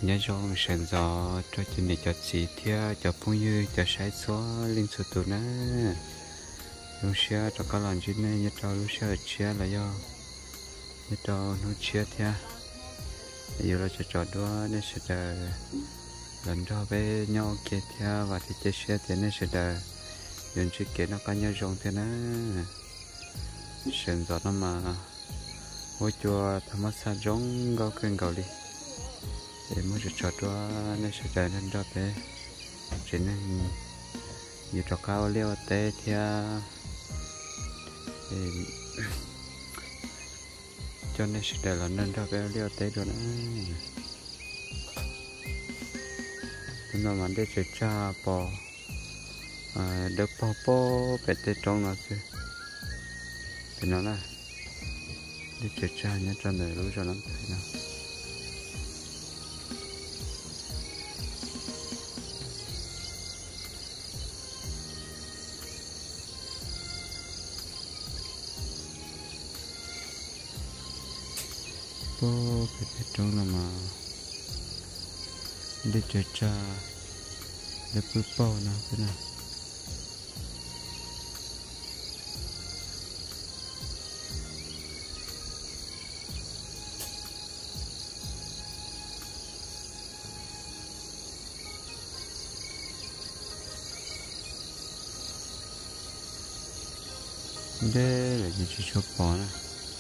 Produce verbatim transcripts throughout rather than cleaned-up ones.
nhớ trong sàn gió cho chuyện này cho chị thia cho phong như cho sai xóa linh sự tụ nè lúc xưa cho các lần chuyện này nhớ cho lúc xưa chia là do nhớ cho nó chia thia giờ là cho trò đó nên sẽ đợi lần đó với nhau kia thia và thì chia sẻ thì nên sẽ đợi những chuyện kia nó có nhớ trong thế nè sàn gió nó mà ngôi chùa tham sát giống gạo kênh gạo đi để mới được cho cho nó sẽ trở nên đó bé chỉ nên nhiều trò cao leo té theo cho nên sẽ trở nên đó bé leo té rồi nữa nó mà để chơi cha bò đỡ bò bò bé té trong nó chứ thì nó là để chơi cha nhá cho ngườiรู้cho lắm thấy nào bố cái cái trâu là mà để chơi cha để bự bò nào thế nào đây là gì cho bò nè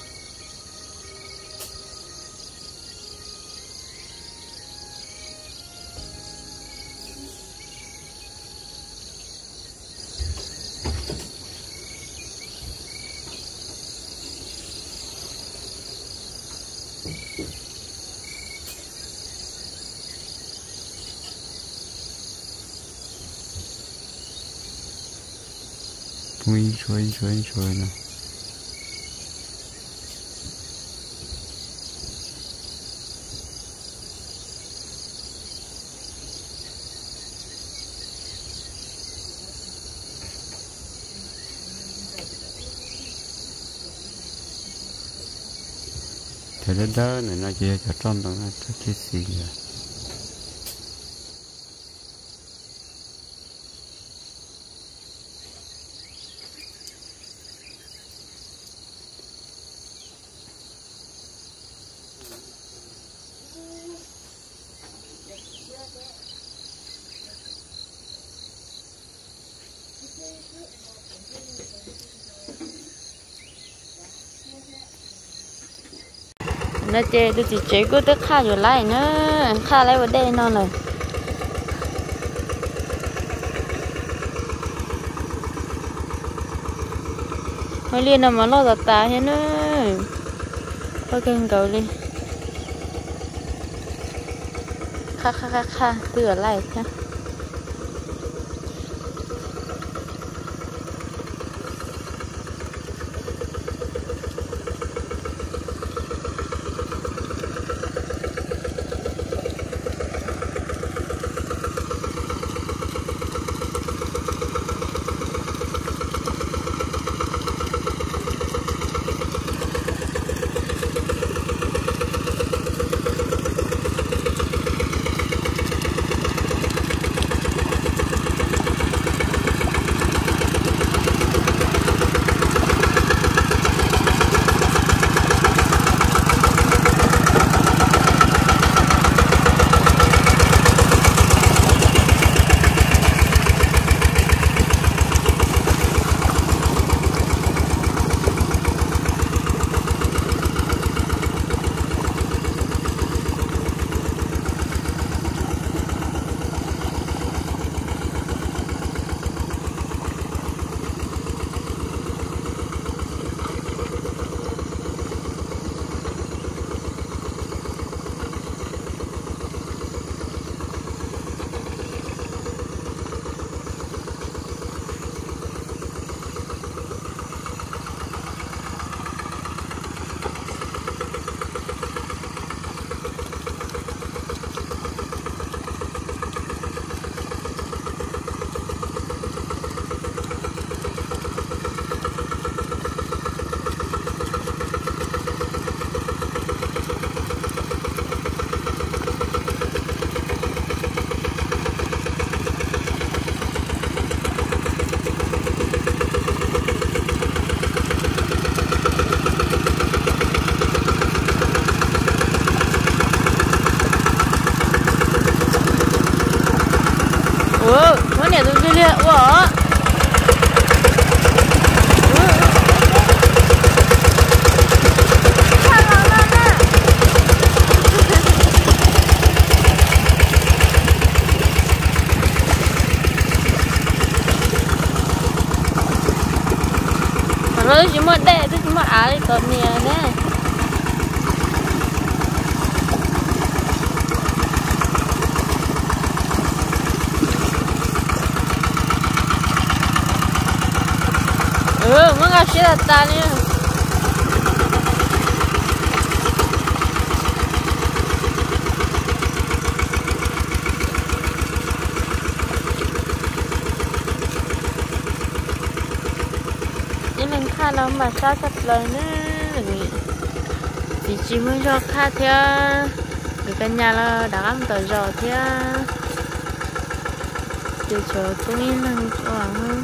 Ui chuối chuối chuối nè thế đó đó này nó chỉ cho tròn đó nó cho chết gì rồi nó chơi tôi chỉ chơi cứ tức khá rồi lại nữa khá lại vào đây non rồi hơi liên nào mà lo giật tà hết nữa thôi kênh cầu đi kha kha kha kha từ ở lại nhá mới chỉ mất đẻ tôi chỉ mất á đi còn nè nè ừ mới gặp chị là ta nè mình khá lắm mà sao sắp lời nữa thì chỉ muốn cho khá theo được căn nhà là đã ăn tờ giò theo từ chỗ tôi nghĩ là khoảng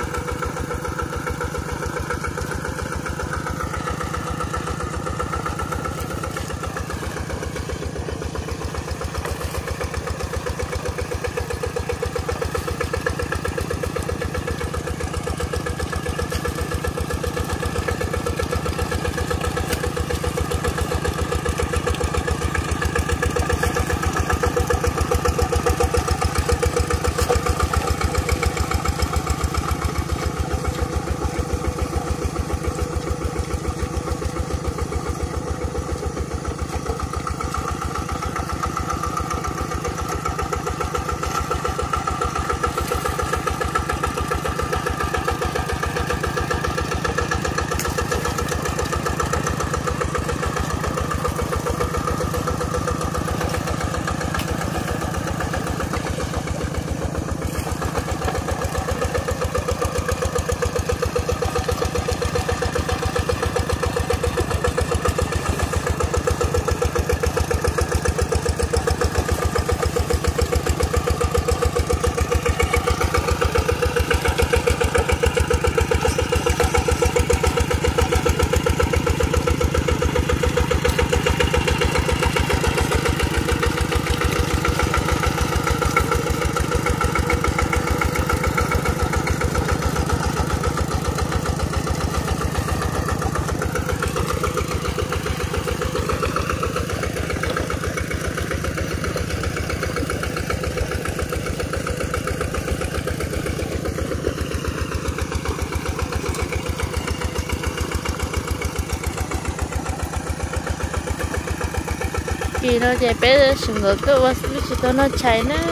thì nó chạy bé sừng ngựa cơ quá lúc chỉ có nó chạy nữa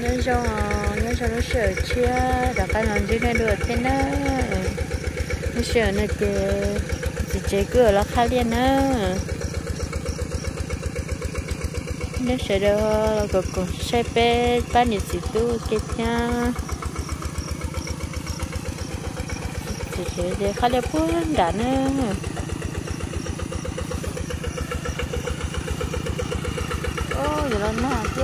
nhớ cho nhớ cho nó sửa chia đã cái nó chỉ cái được thế đó nó sửa nó chỉ chỉ chế cửa nó khai liền á nó sửa được là có có xe pe ba nhiêu xí tu cái nha chỉ chế để khai liền bốn đã nữa ô giờ nó nát chứ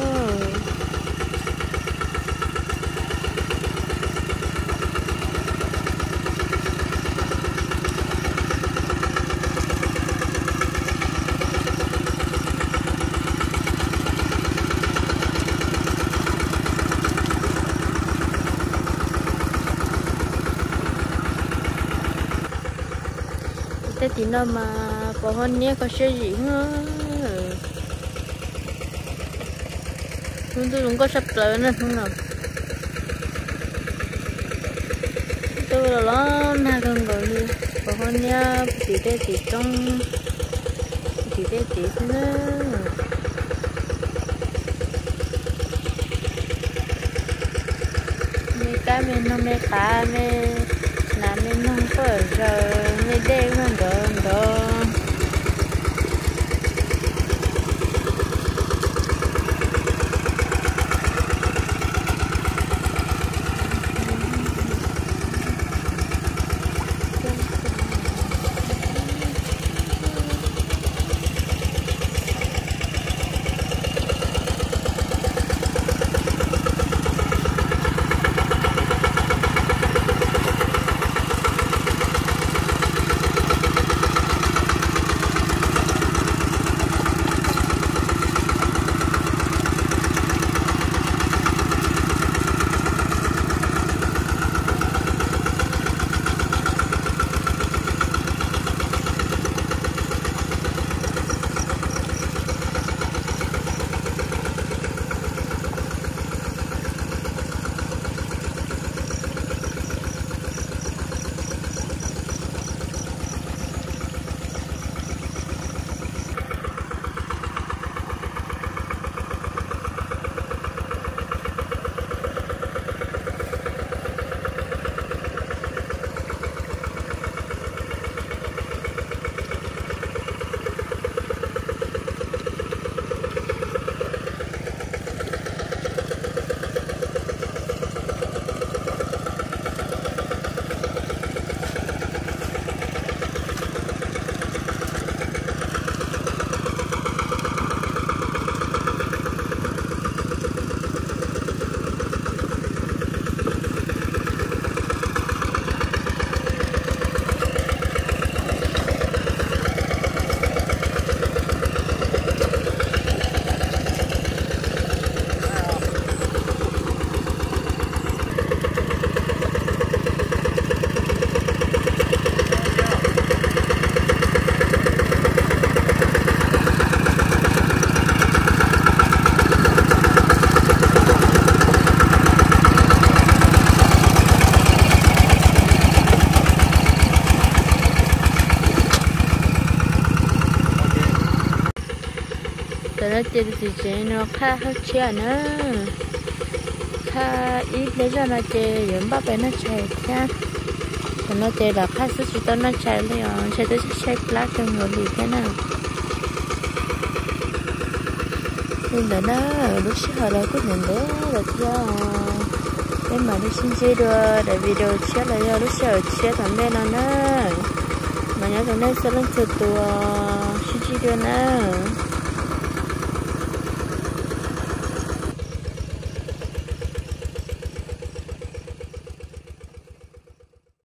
thế thì nó mà bỏ hơn nhé có chơi gì nữa chúng tôi cũng có sắp tới nữa không nào tôi là nó na gần gọi đi bỏ hơn nhé tí tê tí trong tí tê tí nữa mấy cá mình nó mấy cá mấy là mình không có giờ mấy đêm mình đó đó nó chơi thì chơi nó khá hơn chơi nữa khá ít để cho nó chơi giống ba bé nó chơi nha còn nó chơi là khá sức chỉ tao nó chơi liền chơi tới chơi lá cho người bị thế nào nên là nó lúc sau là cứ nhìn bé là cho để mà đi xin chơi được để video chết là do lúc sau chết thằng bé nó nữa mà nhớ thằng bé sẽ lên từ từ xin chơi được nữa